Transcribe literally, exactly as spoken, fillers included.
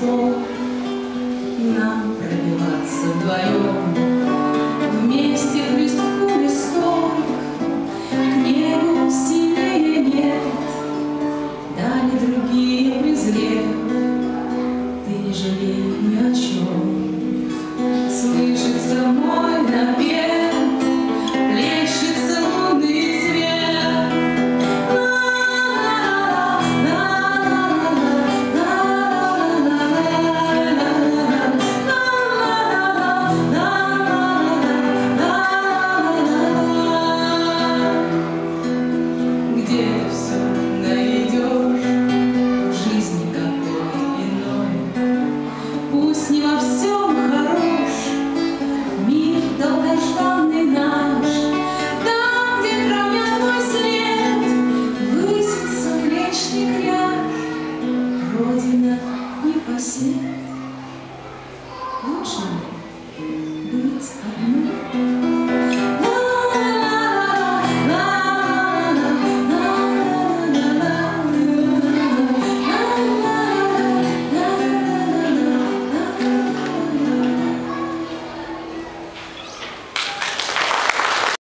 восток. Нам пробиваться вдвоем, вместе к листку листок, к небу синее нет, дали другие презрев. Ты не жалей ни о чем, слышится мой напев, плещется лунный свет. Где все найдешь в жизни какой иной, пусть не во всем хорош мир долгожданный наш. Там, где хранят мой след, высится млечный кряж, Родина не посмеет. Лучше